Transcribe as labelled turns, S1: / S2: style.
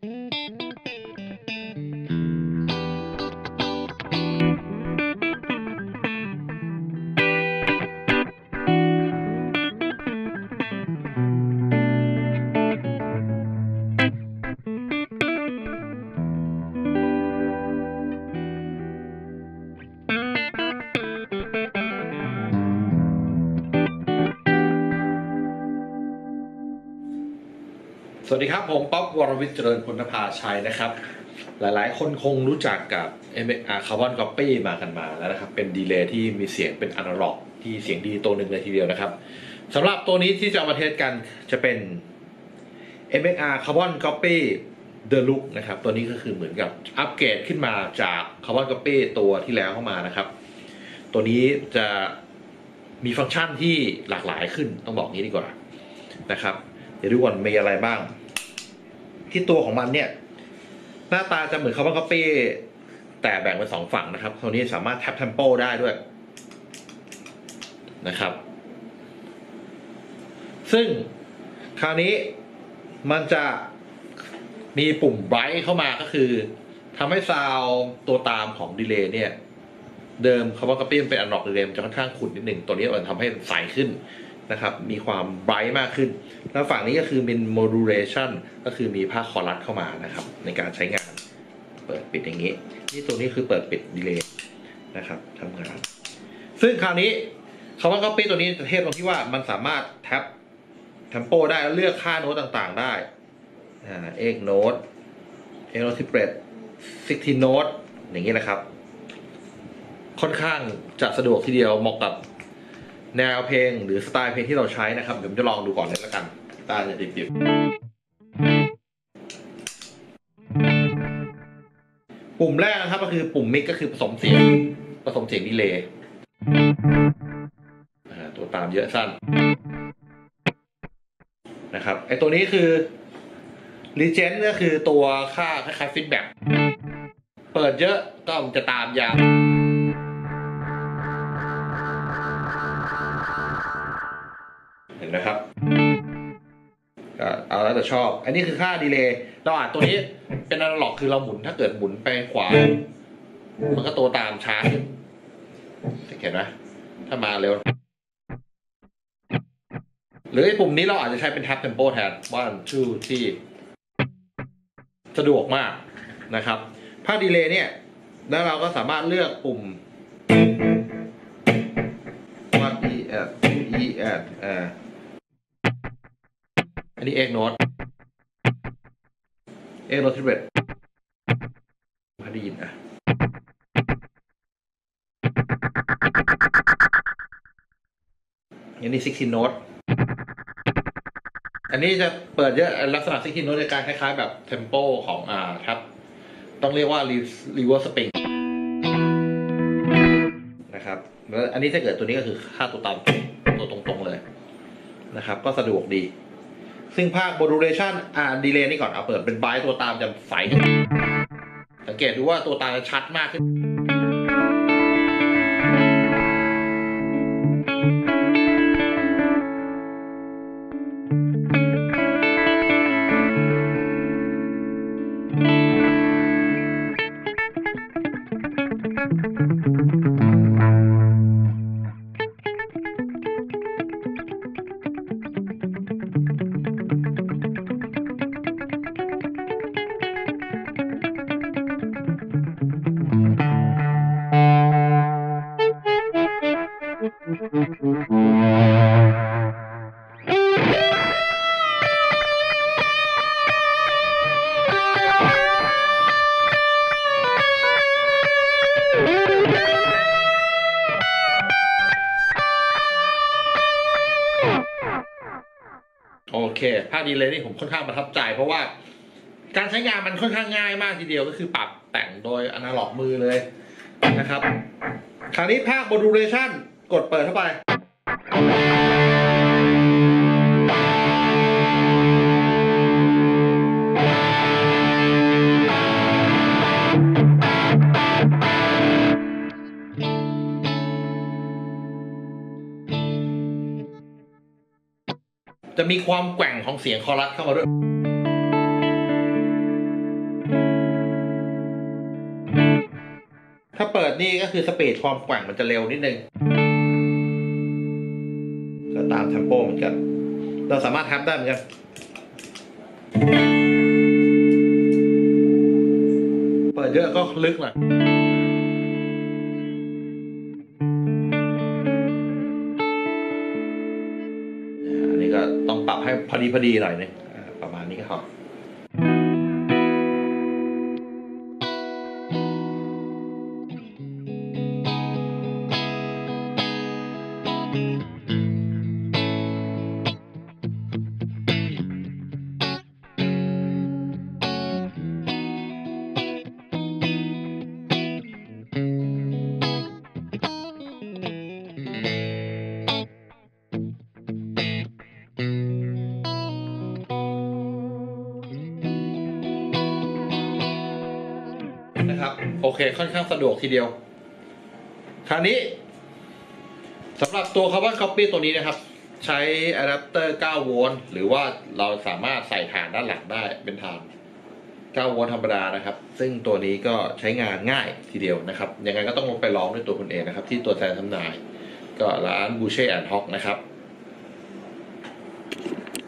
S1: สวัสดีครับผมป๊อปวรวิทย์เจริญพุทธภาชัยนะครับหลายๆคนคงรู้จักกับ MXR Carbon Copy มากันมาแล้วนะครับเป็นดีเลย์ที่มีเสียงเป็นอนาล็อกที่เสียงดีตัวหนึ่งเลยทีเดียวนะครับสำหรับตัวนี้ที่จะเอามาเทสกันจะเป็น MXR Carbon Copy The Look นะครับตัวนี้ก็คือเหมือนกับอัปเกรดขึ้นมาจาก Carbon Copy ตัวที่แล้วเข้ามานะครับตัวนี้จะมีฟังก์ชันที่หลากหลายขึ้นต้องบอกนี้ดีกว่านะครับเดี๋ยวดูก่อนมีอะไรบ้างที่ตัวของมันเนี่ยหน้าตาจะเหมือนCarbon Copyแต่แบ่งเป็น2ฝั่งนะครับตัวนี้สามารถแท็บเทมโปได้ด้วยนะครับซึ่งคราวนี้มันจะมีปุ่มไบรท์เข้ามาก็คือทำให้ซาวด์ตัวตามของดีเลย์เนี่ยเดิมCarbon Copyเป็นอนาล็อกดีเลย์จะค่อนข้างขุ่นนิดหนึ่งตัวนี้มันทำให้ใสขึ้นนะครับมีความไบรท์มากขึ้นแล้วฝั่งนี้ก็คือเป็น modulation ก็คือมีภาคคอรัสเข้ามานะครับในการใช้งานเปิดปิดอย่างนี้นี่ตัวนี้คือเปิดปิดดีเลย์นะครับทำงานซึ่งคราวนี้Carbon Copyตัวนี้จะเทพตรงที่ว่ามันสามารถแท็บเทมโปได้แล้วเลือกค่าโน้ตต่างๆได้เอกโน้ต16 โน้ตอย่างนี้นะครับค่อนข้างจะสะดวกทีเดียวเหมาะกับแนวเพลงหรือสไตล์เพลงที่เราใช้นะครับเดี๋ยวผมจะลองดูก่อนเลยละกันตาจะดิบๆปุ่มแรกนะครับก็คือปุ่มมิกก็คือผสมเสียงดีเลย์ตัวตามเยอะสั้นนะครับไอตัวนี้คือรีเจนก็คือตัวค่าคล้ายๆฟีดแบ็กเปิดเยอะก็จะตามยาวเห็นไหมครับก็เอาแล้วแต่ชอบอันนี้คือค่าดีเลย์เราอาจตัวนี้เป็นอนาล็อกคือเราหมุนถ้าเกิดหมุนไปขวามันก็ตัวตามช้าขึ้นเห็นไหมถ้ามาเร็วหรือไอ้ปุ่มนี้เราอาจจะใช้เป็นแท็บเทมโปแทน1 2ที่สะดวกมากนะครับภาคดีเลย์เนี่ยแล้วเราก็สามารถเลือกปุ่ม 1 E at 2 E at อันนี้เอกโน้ตที่เบ็ดพอได้ยินอันนี้16 โน้ตอันนี้จะเปิดเยอะลักษณะ16 โน้ตในการคล้ายๆแบบเทมโปของครับต้องเรียกว่า reverse spring นะครับแล้วอันนี้ถ้าเกิดตัวนี้ก็คือค่าตัวตามตัวตรงๆเลยนะครับก็สะดวกดีซึ่งภาค modulation delay นี่ก่อนเอาเปิดเป็นไบต์ตัวตามจะใสขึ้นสังเกตดูว่าตัวตามจะชัดมากขึ้นโอเคภาคดีเลยนี่ผมค่อนข้างประทับใจเพราะว่าการใช้งานมันค่อนข้างง่ายมากทีเดียวก็คือปรับแต่งโดยอนาล็อกมือเลยนะครับคราวนี้ภาค modulation กดเปิดเข้าไปจะมีความแกว่งของเสียงคอรัสเข้ามาด้วยถ้าเปิดนี่ก็คือสปีดความแกว่งมันจะเร็วนิดนึงก็ตามเทมโปเหมือนกันเราสามารถแท็บได้เหมือนกันเปิดเยอะก็ลึกหน่อยอันนี้ก็ต้องปรับให้พอดีหน่อยนึงประมาณนี้ก็พอนะครับโอเคค่อนข้างสะดวกทีเดียวคราวนี้สำหรับตัว Carbon Copy ตัวนี้นะครับใช้อะแดปเตอร์9โวลต์หรือว่าเราสามารถใส่ถ่านด้านหลังได้เป็นถ่าน9โวลต์ธรรมดานะครับซึ่งตัวนี้ก็ใช้งานง่ายทีเดียวนะครับยังไงก็ต้องลงไปลองด้วยตัวคุณเองนะครับที่ตัวแทนจำหน่ายก็ร้าน Boucher and Hock นะครับ